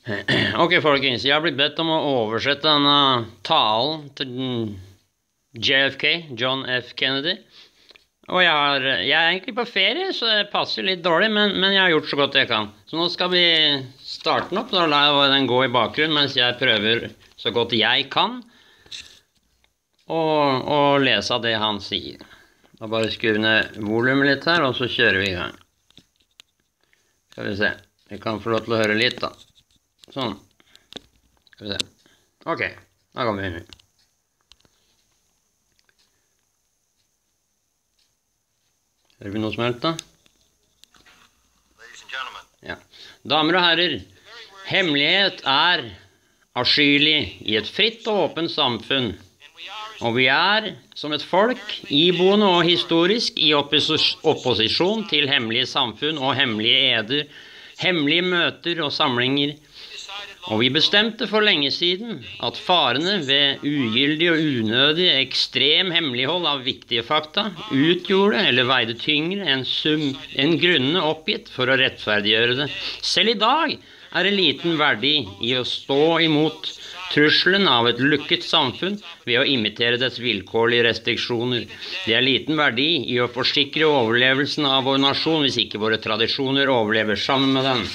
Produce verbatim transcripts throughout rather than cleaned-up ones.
Ok, folkens, jeg har blitt bedt om å oversette denne talen til J F K, John F. Kennedy. Og jeg, har, jeg er egentlig på ferie, så det passer litt dårlig, men, men jeg har gjort så godt jeg kan. Så nå skal vi starte den opp, da lar jeg den gå i bakgrunnen mens jeg prøver så godt jeg kan og, og lese av det han sier. Da bare skru ned volumet litt her, og så kjører vi i gang. Skal vi se. Vi kan få lov til å høre litt, da. Sånn. Skal vi se. Ok, da kan vi begynne. Hører vi noe som helst, da? Ja. Damer og herrer, hemmelighet er avskyelig i et fritt og åpent samfunn. Og vi er, som et folk, iboende og historisk i oppos opposisjon til hemmelige samfunn og hemmelige eder, hemmelige møter og samlinger. Og vi bestemte for lenge siden at farene ved ugyldig og unødig ekstrem hemmelighold av viktige fakta utgjorde eller veide tyngre enn sum, en grunnene oppgitt for å rettferdiggjøre det. Selv i dag er det liten verdi i å stå imot trusselen av et lukket samfunn ved å imitere dets vilkårlige restriksjoner. Det er liten verdi i å forsikre overlevelsen av vår nasjon hvis ikke våre tradisjoner overlever sammen med den.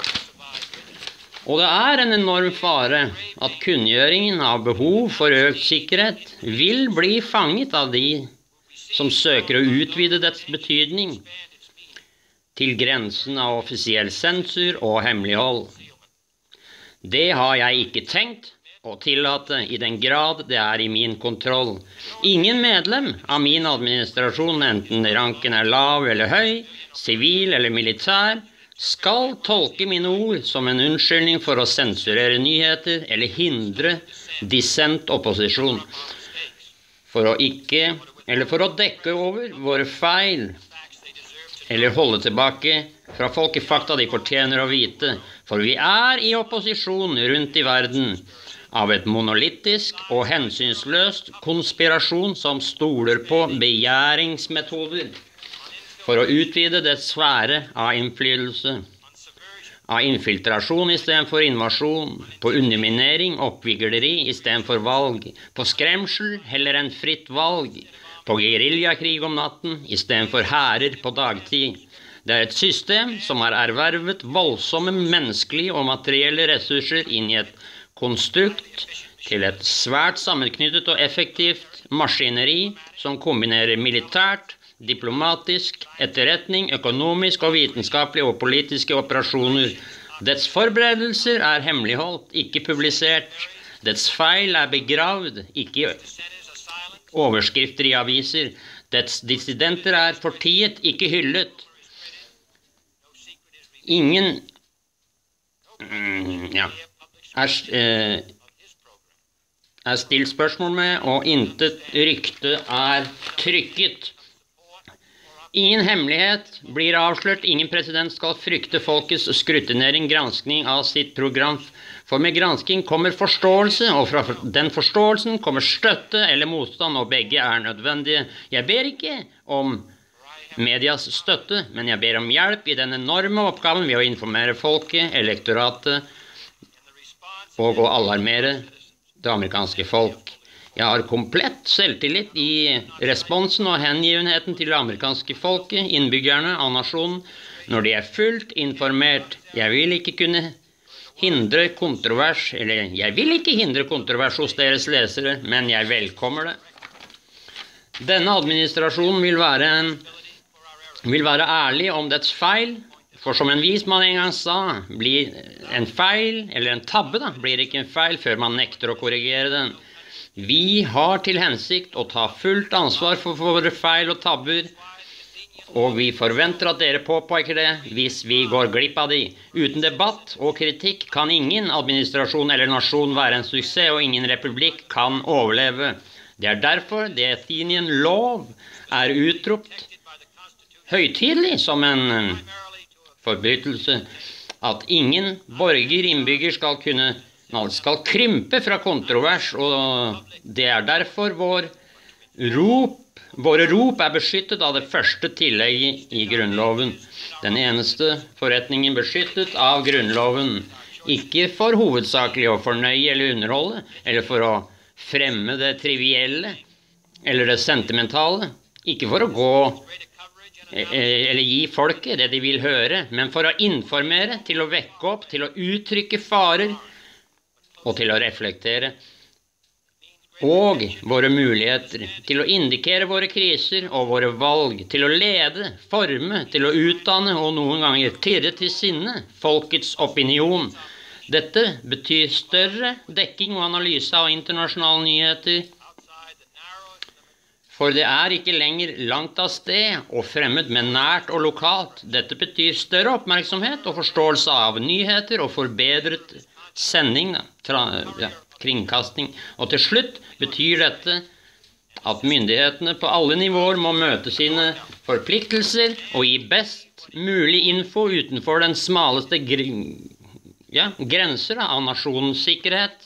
Og det er en enorm fare at kunngjøringen av behov for økt sikkerhet vil bli fanget av de som søker å utvide dets betydning til grensen av offisiell sensur og hemmelighold. Det har jeg ikke tenkt å tillate i den grad det er i min kontroll. Ingen medlem av min administrasjon, enten ranken er lav eller høy, sivil eller militær, skal tolke mine ord som en unnskyldning for å sensurere nyheter eller hindre dissent opposisjon, for å ikke, eller for å dekke over våre feil, eller holde tilbake fra folkefakta de fortjener å vite, for vi er i opposisjon rundt i verden av et monolittisk og hensynsløst konspirasjon som stoler på begjæringsmetoder, for å utvide det sfære av innflytelse, av infiltrasjon i stedet for invasjon, på underminering, oppvigleri i stedet for valg, på skremsel heller enn fritt valg, på guerillakrig om natten i stedet for hærer på dagtid. Det er et system som har ervervet voldsomme menneskelige og materielle ressurser inn i et konstrukt til et svært sammenknyttet og effektivt maskineri som kombinerer militært, diplomatisk, etterretning, økonomisk og vitenskapelige og politiske operasjoner. Dets forberedelser er hemmeligholdt, ikke publisert. Dets feil er begravd, ikke overskrifter i aviser. Dets dissidenter er fortiet, ikke hyllet. Ingen mm, ja, er, eh, er stilt spørsmål med, og intet rykte er trykket. Ingen hemmelighet blir avslørt, ingen president skal frykte folkets skrutinering, granskning av sitt program. For med gransking kommer forståelse, og fra den forståelsen kommer støtte eller motstand, og begge er nødvendige. Jeg ber ikke om medias støtte, men jeg ber om hjelp i den enorme oppgaven ved å informere folket, elektoratet, og å alarmere det amerikanske folk. Jeg har komplett selvtillit i responsen og hengivenheten til det amerikanske folket, innbyggerne av nasjonen, når de er fullt informert. Jeg vil ikke kunne hindre kontrovers, eller jeg vil ikke hindre kontrovers hos deres lesere, men jeg velkommer det. Denne administrasjonen vil være, en, vil være ærlig om dets feil, for som en vismann en gang sa, blir en feil, eller en tabbe da, blir ikke en feil før man nekter å korrigere den. Vi har til hensikt å ta fullt ansvar for våre feil og tabber, og vi forventer at dere påpeker det hvis vi går glipp av de. Uten debatt og kritikk kan ingen administrasjon eller nasjon være en suksess, og ingen republikk kan overleve. Det er derfor The Athenian Law er utropt høytidelig som en forbrytelse, at ingen borger, innbygger skal kunne skal krympe fra kontrovers, og det er derfor vår rop, våre rop er beskyttet av det første tillegget i Grunnloven. Den eneste forretningen beskyttet av Grunnloven. Ikke for hovedsakelig å fornøye eller underholde, eller for å fremme det trivielle eller det sentimentale. Ikke for å gå eller gi folket det de vil høre, men for å informere, til å vekke opp, til å uttrykke farer og til å reflektere. Og våre muligheter til å indikere våre kriser og våre valg, til å lede, forme, til å utdanne og noen ganger tirre til sinne folkets opinion. Dette betyr større dekking og analyse av internasjonale nyheter, for det er ikke lenger langt av sted og fremmed, men nært og lokalt. Dette betyr større oppmerksomhet og forståelse av nyheter og forbedret sending, tra, ja, kringkasting. Og til slutt betyr dette at myndighetene på alle nivåer må møte sine forpliktelser og gi best mulig info utenfor den smaleste gr ja, grenser av nasjonens sikkerhet.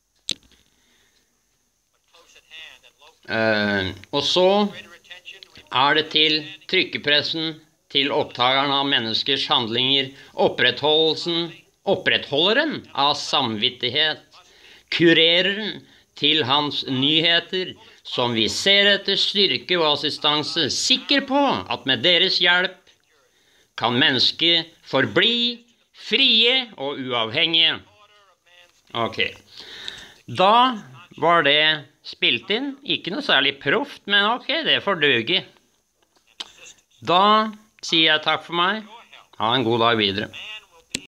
Uh, og så er det til trykkepressen, til opptakeren av menneskers handlinger, opprettholdelsen, opprettholderen av samvittighet, kurereren til hans nyheter, som vi ser etter styrke og assistanse, sikker på at med deres hjelp kan mennesket forbli frie og uavhengige. Ok, da var det spilt inn, ikke noe særlig proft, men ok, det får duge. Da sier jeg takk for meg. Ha en god dag videre.